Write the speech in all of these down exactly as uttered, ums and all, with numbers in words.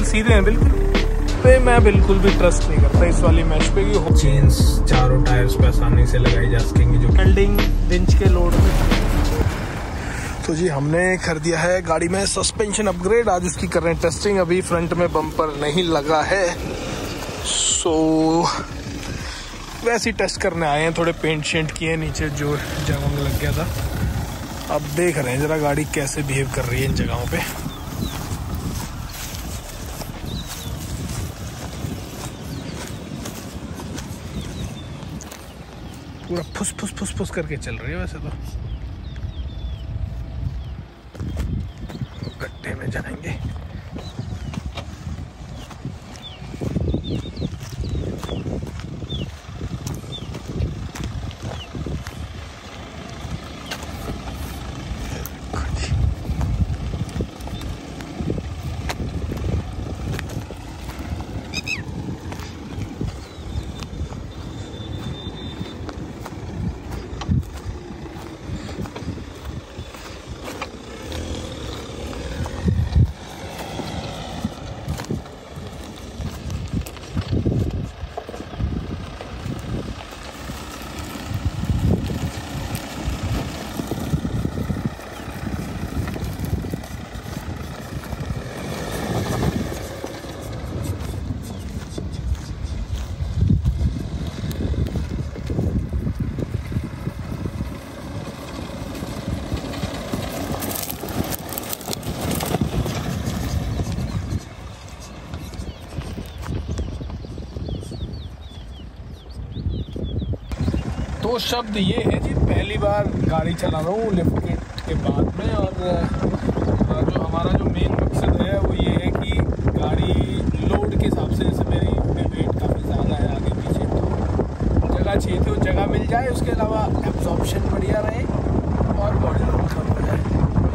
सीधे हैं बिल्कुल। पे मैं बिल्कुल भी ट्रस्ट नहीं करता इस वाली मैश पे कि चेन्स चारों टायर्स पे आसानी से लगाई जा सकेंगी जो वेल्डिंग रिंच के लोड में। तो जी हमने कर दिया है गाड़ी में सस्पेंशन अपग्रेड, आज उसकी कर रहे हैं टेस्टिंग। अभी फ्रंट में बम्पर नहीं लगा है, सो वैसे ही टेस्ट करने आए हैं। थोड़े पेंट शेंट किए नीचे जो जंग लग गया था। अब देख रहे हैं जरा गाड़ी कैसे बिहेव कर रही है इन जगहों पे। पूरा फुस फुस फुस फुस करके चल रही है वैसे तो। गड्ढे में जाएंगे। तो शब्द ये है जी, पहली बार गाड़ी चला रहा हूँ लिफ्ट किट के बाद में। और जो हमारा जो मेन मकसद है वो ये है कि गाड़ी लोड के हिसाब से, जैसे मेरी वेट काफ़ी ज़्यादा है आगे पीछे, तो जगह चाहिए थी वो जगह मिल जाए, उसके अलावा एब्जॉर्प्शन बढ़िया रहे और बॉडी लोड कम हो जाए।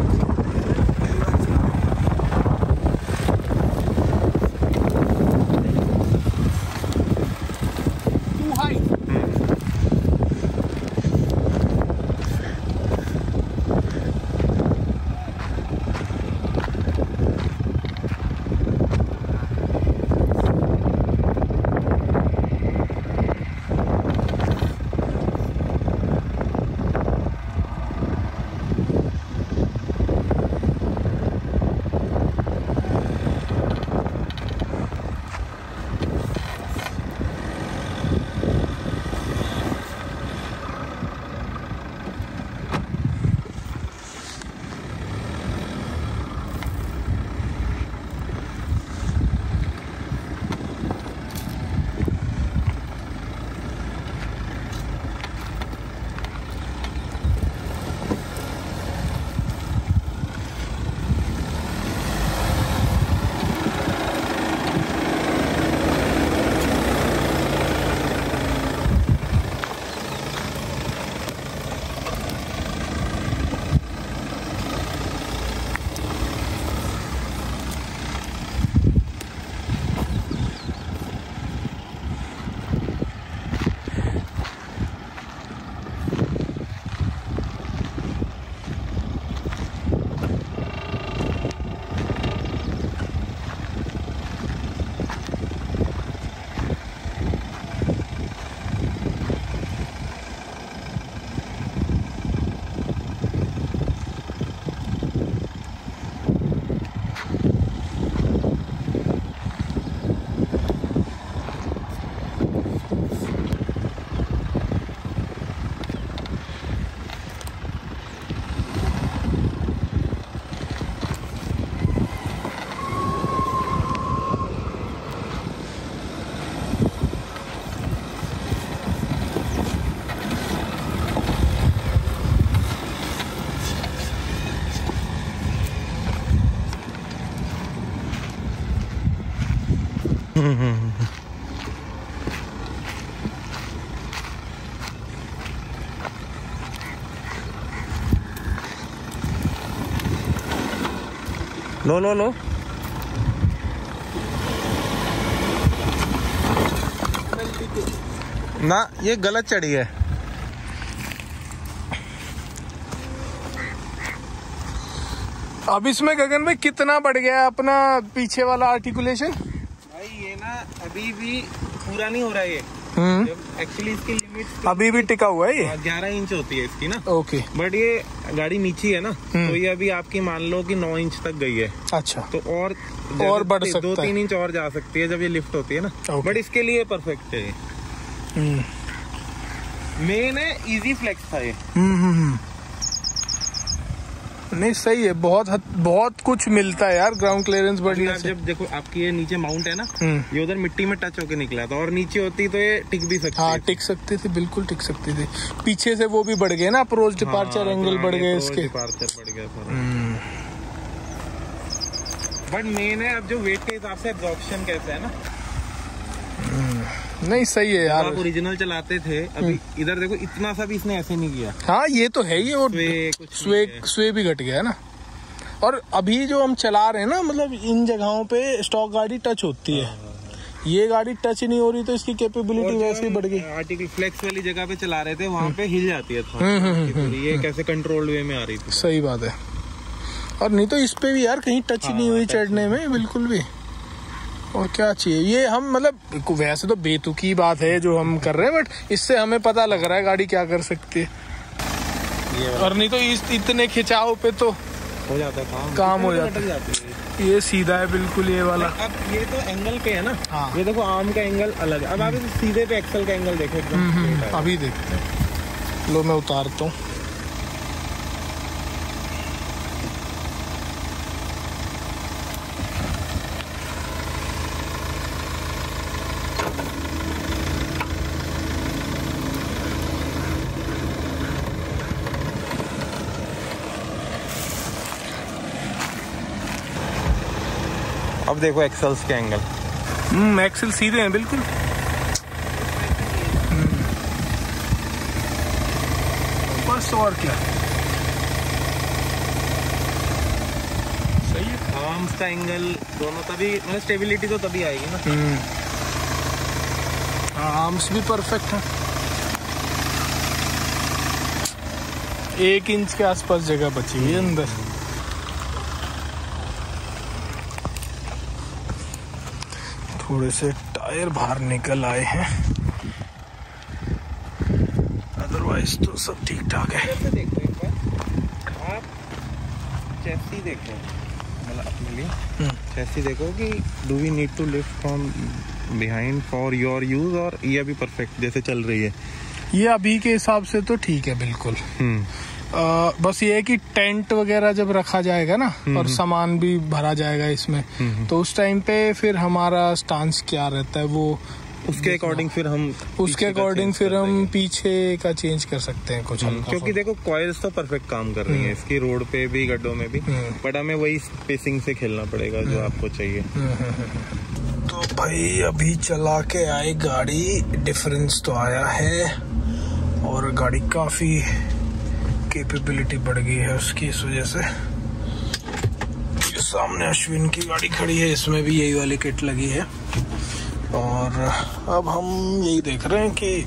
लो लो लो ना, ये गलत चढ़ी है। अब इसमें गगन भाई कितना बढ़ गया अपना पीछे वाला आर्टिकुलेशन? भाई ये ना अभी भी पूरा नहीं हो रहा है ये, एक्चुअली इसकी लिमिट अभी भी टिका हुआ है ये, ग्यारह इंच होती है इसकी ना। ओके। बट ये गाड़ी नीची है ना, तो ये अभी आपकी मान लो कि नौ इंच तक गई है। अच्छा। तो और और बढ़ सकता है, दो तीन इंच और जा सकती है जब ये लिफ्ट होती है ना। बट इसके लिए परफेक्ट है। मेन है इजी फ्लेक्स था ये। नहीं सही है, बहुत हद, बहुत कुछ मिलता है यार ग्राउंड क्लियरेंस बढ़ने से। जब देखो आपकी ये नीचे माउंट है ना, ये उधर मिट्टी में टच होके निकला था, और नीचे होती तो ये टिक भी सकती। हाँ टिक सकती थी, बिल्कुल टिक सकती थी। पीछे से वो भी बढ़ गए ना, अप्रोच डिपार्चर एंगल बढ़ गए इसके। डिपार्चर बढ़ गया। बट मेन है अब जो वेट के हिसाब से एब्जॉर्प्शन कैसा है ना। नहीं सही है यार। आप ओरिजिनल चलाते थे, अभी इधर देखो इतना सा भी इसने ऐसे नहीं किया। हाँ ये तो है ही। और स्वे स्वे भी घट गया है ना। और अभी जो हम चला रहे हैं ना, मतलब इन जगहों पे स्टॉक गाड़ी टच होती है, ये गाड़ी टच नहीं हो रही तो इसकी कैपेबिलिटी वैसे ही बढ़ गई। आर्टिकल फ्लेक्स वाली जगह पे चला रहे थे, वहाँ पे हिल जाती है था। ये कैसे कंट्रोल्ड वे में आ रही थी। सही बात है। और नहीं तो इस पे भी यार कहीं टच नहीं हुई चढ़ने में बिल्कुल भी। और क्या चाहिए, ये हम मतलब वैसे तो बेतुकी बात है जो हम कर रहे हैं, बट इससे हमें पता लग रहा है गाड़ी क्या कर सकती है। और नहीं तो इस इतने खिंचाव पे तो हो जाता है काम, काम हो जाता है। ये सीधा है बिल्कुल ये वाला। अब ये तो एंगल पे है ना। हाँ। ये देखो आर्म का एंगल अलग है। अब आप सीधे पे एक्सल का एंगल देखो एकदम। अभी देखते हैं, लो मैं उतारता हूँ। अब देखो एक्सेल्स के एंगल। हम्म एक्सेल सीधे हैं बिल्कुल। बस और क्या, सही है। आर्म्स का एंगल दोनों, तभी मतलब स्टेबिलिटी तो तभी आएगी ना। आर्म्स भी परफेक्ट है। एक इंच के आसपास जगह बची हुई है अंदर। थोड़े से टायर बाहर निकल आए हैं, अदरवाइज तो सब ठीक ठाक है। देखो एक बार आप चेसी देखो, मतलब अपने लिए चेसी देखो कि do we need to lift from behind for your use, और ये अभी परफेक्ट जैसे चल रही है। ये अभी के हिसाब से तो ठीक है बिल्कुल। आ, बस ये है कि टेंट वगैरह जब रखा जाएगा ना और सामान भी भरा जाएगा इसमें, तो उस टाइम पे फिर हमारा स्टांस क्या रहता है वो उसके अकॉर्डिंग फिर हम उसके अकॉर्डिंग फिर हम पीछे का चेंज कर सकते हैं कुछ। क्योंकि देखो कॉइल्स तो परफेक्ट काम कर रही है इसकी, रोड पे भी गड्ढों में भी, बट हमें वही स्पेसिंग से खेलना पड़ेगा जो आपको चाहिए। तो भाई अभी चला के आए गाड़ी, डिफरेंस तो आया है और गाड़ी काफी कैपेबिलिटी बढ़ गई है उसकी इस वजह से। सामने अश्विन की गाड़ी खड़ी है, इसमें भी यही वाली किट लगी है। और अब हम यही देख रहे हैं कि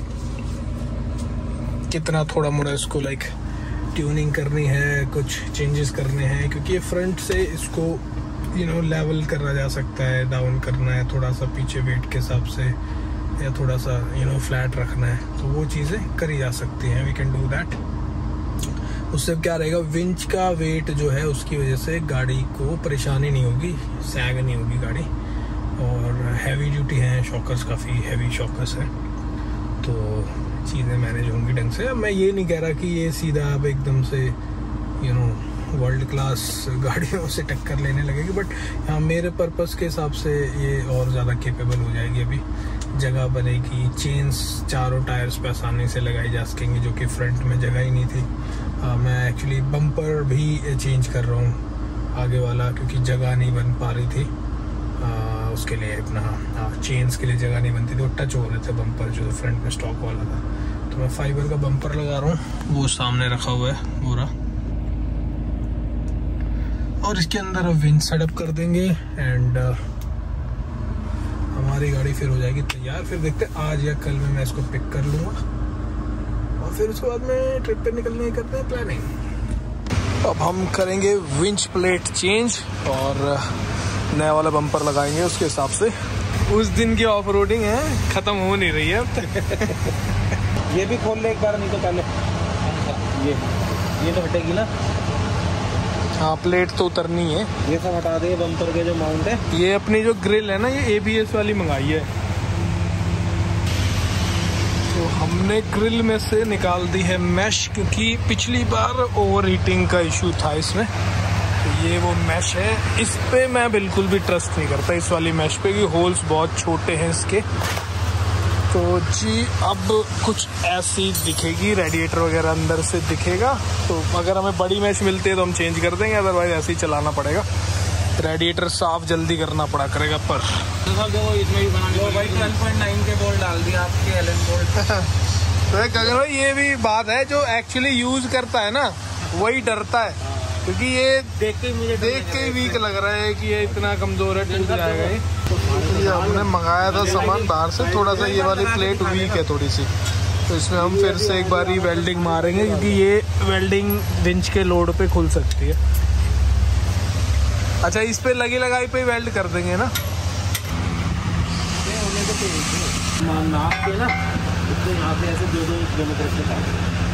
कितना थोड़ा मोड़ा इसको लाइक ट्यूनिंग करनी है, कुछ चेंजेस करने हैं, क्योंकि ये फ्रंट से इसको यू नो लेवल करा जा सकता है, डाउन करना है थोड़ा सा पीछे वेट के हिसाब से, या थोड़ा सा यू नो फ्लैट रखना है, तो वो चीज़ें करी जा सकती हैं। We can do that. उससे क्या रहेगा, विंच का वेट जो है उसकी वजह से गाड़ी को परेशानी नहीं होगी, सैग नहीं होगी गाड़ी। और हैवी ड्यूटी हैं शॉकर्स, काफ़ी हैवी शॉकर्स हैं, तो चीज़ें मैनेज होंगी ढंग से। अब मैं ये नहीं कह रहा कि ये सीधा अब एकदम से यू नो वर्ल्ड क्लास गाड़ियों से टक्कर लेने लगेगी, बट हाँ मेरे पर्पस के हिसाब से ये और ज़्यादा केपेबल हो जाएगी। अभी जगह बनेगी, चेन्स चारों टायर्स पे आसानी से लगाई जा सकेंगी, जो कि फ्रंट में जगह ही नहीं थी। आ, मैं एक्चुअली बम्पर भी चेंज कर रहा हूँ आगे वाला, क्योंकि जगह नहीं बन पा रही थी आ, उसके लिए अपना चेन्स के लिए जगह नहीं बनती थी, वो टच हो रहे थे बम्पर जो फ्रंट में स्टॉक वाला था। तो मैं फाइबर का बम्पर लगा रहा हूँ, वो सामने रखा हुआ है पूरा, और इसके अंदर अब विंड सेटअप कर देंगे एंड हमारी गाड़ी फिर हो जाएगी तैयार। फिर देखते हैं आज या कल में मैं इसको पिक कर लूँगा और फिर उसके बाद में ट्रिप पे निकलने करते हैं प्लानिंग। अब हम करेंगे विंच प्लेट चेंज और नया वाला बम्पर लगाएंगे उसके हिसाब से। उस दिन की ऑफ रोडिंग है, ख़त्म हो नहीं रही है अब तक। ये भी खोल ले एक बार, नहीं तो पहले ये ये तो हटेगी ना। हाँ, प्लेट तो उतरनी है। ये सब हटा दे, बम्पर के जो माउंट है। ये अपनी जो ग्रिल है ना, ये ए बी एस वाली मंगाई है, तो हमने ग्रिल में से निकाल दी है मैश, क्योंकि पिछली बार ओवर हीटिंग का इशू था इसमें। तो ये वो मैश है, इस पे मैं बिल्कुल भी ट्रस्ट नहीं करता, इस वाली मैश पे, क्योंकि होल्स बहुत छोटे हैं इसके। तो जी अब कुछ ऐसी दिखेगी, रेडिएटर वगैरह अंदर से दिखेगा। तो अगर हमें बड़ी मैश मिलती है तो हम चेंज कर देंगे, अदरवाइज ऐसे ही चलाना पड़ेगा। रेडिएटर साफ जल्दी करना पड़ा करेगा। पर इसमें भी बना लो भाई, ट्वेल्व पॉइंट नाइन के बोल्ट डाल दिया आपके एलन बोल्ट। तो गगन भाई ये भी बात है, जो एक्चुअली यूज करता है ना वही डरता है, क्योंकि ये देख के मुझे देख के वीक लग रहा है कि ये इतना कमजोर है, टूट जाएगा ये। ये हमने मंगाया था सामान बाहर से, थोड़ा सा ये वाली प्लेट वीक है थोड़ी सी, तो इसमें हम फिर से एक बार ही वेल्डिंग मारेंगे, क्योंकि ये वेल्डिंग विंच के लोड पे खुल सकती है। अच्छा, इस पे लगी लगाई पे वेल्ड कर देंगे ना। नाप के ना, इसको यहाँ पे ऐसे दो दो किलोमीटर से